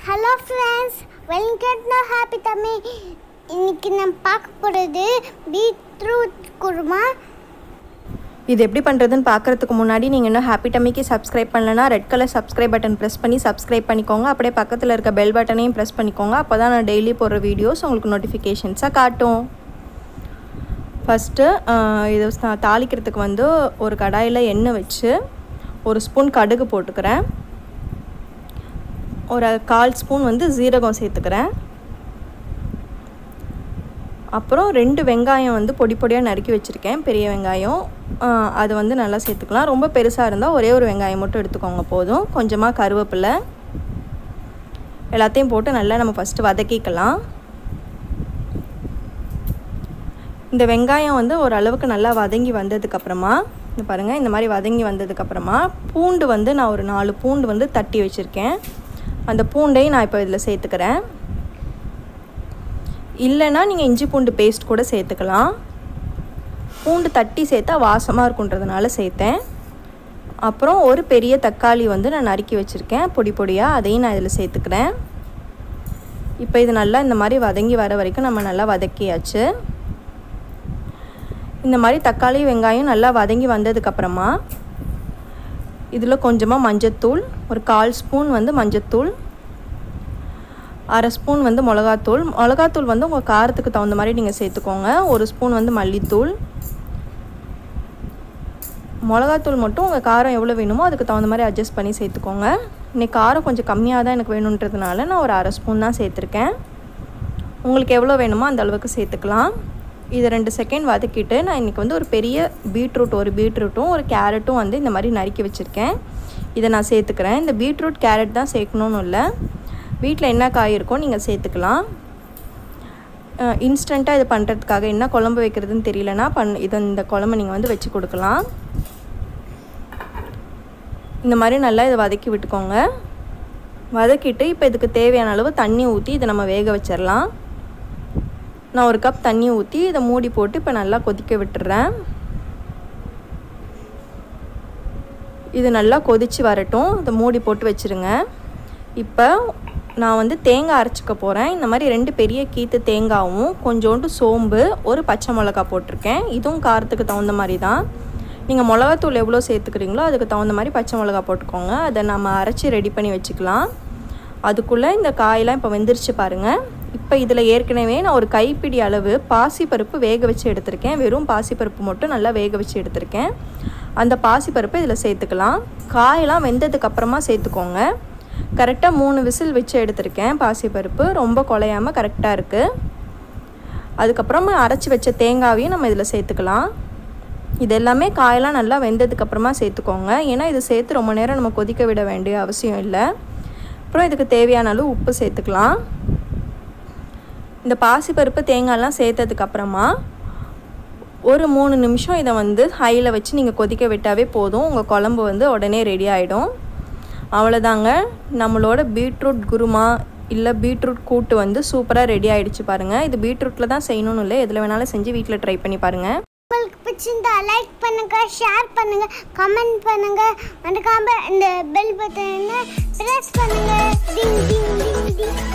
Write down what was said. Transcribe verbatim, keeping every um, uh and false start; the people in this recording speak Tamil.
Hello friends, welcome to Happy Tummy. இன்னைக்கு நம்ம பார்க்க போறது பீட்ரூட் குருமா. இது எப்படி பண்றதுன்னு பார்க்கிறதுக்கு முன்னாடி நீங்க இன்னும் ஹாப்பி டம்மிக்கு சப்ஸ்கிரைப் பண்ணலனா red colour subscribe button press பண்ணி சப்ஸ்கிரைப் பண்ணிக்கோங்க. அப்படியே பக்கத்துல இருக்க பெல் பட்டனையும் பிரஸ் பண்ணிக்கோங்க. அப்பதான் நான் டெய்லி போடுற வீடியோஸ் உங்களுக்கு நோட்டிஃபிகேஷன்ஸா காட்டும். ஃபர்ஸ்ட் இது தாளிக்கிறதுக்கு வந்து ஒரு கடாயில எண்ணெய் வச்சு ஒரு ஸ்பூன் கடுகு போட்டுக்கிறேன். ஒரு கால் ஸ்பூன் வந்து ஜீரகம் சேர்த்துக்கிறேன். அப்புறம் ரெண்டு வெங்காயம் வந்து பொடி பொடியாக நறுக்கி வச்சுருக்கேன், பெரிய வெங்காயம். அது வந்து நல்லா சேர்த்துக்கலாம். ரொம்ப பெருசாக இருந்தால் ஒரே ஒரு வெங்காயம் மட்டும் எடுத்துக்கோங்க போதும். கொஞ்சமாக கருவேப்பிலை எல்லாத்தையும் போட்டு நல்லா நம்ம ஃபஸ்ட்டு வதக்கிக்கலாம். இந்த வெங்காயம் வந்து ஓரளவுக்கு நல்லா வதங்கி வந்ததுக்கப்புறமா இந்த பாருங்கள், இந்த மாதிரி வதங்கி வந்ததுக்கப்புறமா பூண்டு வந்து நான் ஒரு நாலு பூண்டு வந்து தட்டி வச்சுருக்கேன். அந்த பூண்டையும் நான் இப்போ இதில் சேர்த்துக்கிறேன். இல்லைன்னா நீங்கள் இஞ்சி பூண்டு பேஸ்ட் கூட சேர்த்துக்கலாம். பூண்டு தட்டி சேர்த்தா வாசமாக இருக்குன்றதுனால சேர்த்தேன். அப்புறம் ஒரு பெரிய தக்காளி வந்து நான் நறுக்கி வச்சுருக்கேன் பொடி பொடியாக, அதையும் நான் இதில் சேர்த்துக்கிறேன். இப்போ இது நல்லா இந்த மாதிரி வதங்கி வர வரைக்கும் நம்ம நல்லா வதக்கியாச்சு. இந்த மாதிரி தக்காளி வெங்காயம் நல்லா வதங்கி வந்ததுக்கப்புறமா இதில் கொஞ்சமாக மஞ்சத்தூள், ஒரு கால் ஸ்பூன் வந்து மஞ்சத்தூள், அரை ஸ்பூன் வந்து மிளகாத்தூள். மிளகாத்தூள் வந்து உங்கள் காரத்துக்கு தகுந்த மாதிரி நீங்கள் சேர்த்துக்கோங்க. ஒரு ஸ்பூன் வந்து மல்லித்தூள். மிளகாத்தூள் மட்டும் உங்கள் காரம் எவ்வளோ வேணுமோ அதுக்கு தகுந்த மாதிரி அட்ஜஸ்ட் பண்ணி சேர்த்துக்கோங்க. இன்றைக்கி காரம் கொஞ்சம் கம்மியாக தான் எனக்கு வேணுன்றதுனால நான் ஒரு அரை ஸ்பூன் தான் சேர்த்துருக்கேன். உங்களுக்கு எவ்வளோ வேணுமோ அந்த அளவுக்கு சேர்த்துக்கலாம். இதை ரெண்டு செகண்ட் வதக்கிட்டு நான் இன்றைக்கி வந்து ஒரு பெரிய பீட்ரூட் ஒரு பீட்ரூட்டும் ஒரு கேரட்டும் வந்து இந்த மாதிரி நறுக்கி வச்சுருக்கேன். இதை நான் சேர்த்துக்கிறேன். இந்த பீட்ரூட் கேரட் தான் சேர்க்கணுன்னு இல்லை, வீட்டில் என்ன காய் இருக்கோ நீங்கள் சேர்த்துக்கலாம். இன்ஸ்டண்ட்டாக இது பண்ணுறதுக்காக என்ன குழம்பு வைக்கிறதுன்னு தெரியலனா பண் இதை இந்த குழம்பு நீங்கள் வந்து வச்சு கொடுக்கலாம். இந்த மாதிரி நல்லா இதை வதக்கி விட்டுக்கோங்க. வதக்கிட்டு இப்போ இதுக்கு தேவையான அளவு தண்ணி ஊற்றி இதை நம்ம வேக வச்சிடலாம். நான் ஒரு கப் தண்ணி ஊற்றி இதை மூடி போட்டு இப்போ நல்லா கொதிக்க விட்டுறேன். இது நல்லா கொதித்து வரட்டும். இதை மூடி போட்டு வச்சுருங்க. இப்போ நான் வந்து தேங்காய் அரைச்சிக்க போகிறேன். இந்த மாதிரி ரெண்டு பெரிய கீத்து தேங்காயும் கொஞ்சோண்டு சோம்பு, ஒரு பச்சை மிளகா போட்டிருக்கேன். இதுவும் காரத்துக்கு தகுந்த மாதிரி தான். நீங்கள் மிளகாத்தூள் எவ்வளோ சேர்த்துக்கிறீங்களோ அதுக்கு தகுந்த மாதிரி பச்சை மிளகா போட்டுக்கோங்க. அதை நம்ம அரைச்சி ரெடி பண்ணி வச்சுக்கலாம். அதுக்குள்ளே இந்த காயெல்லாம் இப்போ வெந்துருச்சு பாருங்கள். இப்போ இதில் ஏற்கனவே நான் ஒரு கைப்பிடி அளவு பாசிப்பருப்பு வேக வச்சு எடுத்திருக்கேன். வெறும் பாசிப்பருப்பு மட்டும் நல்லா வேக வச்சு எடுத்திருக்கேன். அந்த பாசிப்பருப்பை இதில் சேர்த்துக்கலாம். காயெல்லாம் வெந்ததுக்கப்புறமா சேர்த்துக்கோங்க. கரெக்டாக மூணு விசில் வச்சு எடுத்திருக்கேன். பாசிப்பருப்பு ரொம்ப குலையாமல் கரெக்டாக இருக்குது. அதுக்கப்புறமா அரைச்சி வச்ச தேங்காவையும் நம்ம இதில் சேர்த்துக்கலாம். இது எல்லாமே காயெல்லாம் நல்லா வெந்ததுக்கப்புறமா சேர்த்துக்கோங்க. ஏன்னா இது சேர்த்து ரொம்ப நேரம் நம்ம கொதிக்க விட வேண்டிய அவசியம் இல்லை. அப்புறம் இதுக்கு தேவையான அளவு உப்பு சேர்த்துக்கலாம். இந்த பாசிப்பருப்பு தேங்காயெல்லாம் சேர்த்ததுக்கப்புறமா ஒரு மூணு நிமிஷம் இதை வந்து ஹையில் வச்சு நீங்கள் கொதிக்க விட்டாவே போதும். உங்கள் குழம்பு வந்து உடனே ரெடி ஆகிடும். அவ்வளோதாங்க, நம்மளோட பீட்ரூட் குருமா இல்லை பீட்ரூட் கூட்டு வந்து சூப்பராக ரெடி ஆகிடுச்சு பாருங்கள். இது பீட்ரூட்டில் தான் செய்யணும்னு இல்லை, எதில் வேணாலும் செஞ்சு வீட்டில் ட்ரை பண்ணி பாருங்கள். உங்களுக்கு பிடிச்சிருந்தா லைக் பண்ணுங்க, ஷேர் பண்ணுங்க, கமெண்ட் பண்ணுங்க, மறக்காம இந்த பெல் பட்டனை பிரஸ் பண்ணுங்க. டிங் டிங் டிங் டிங்.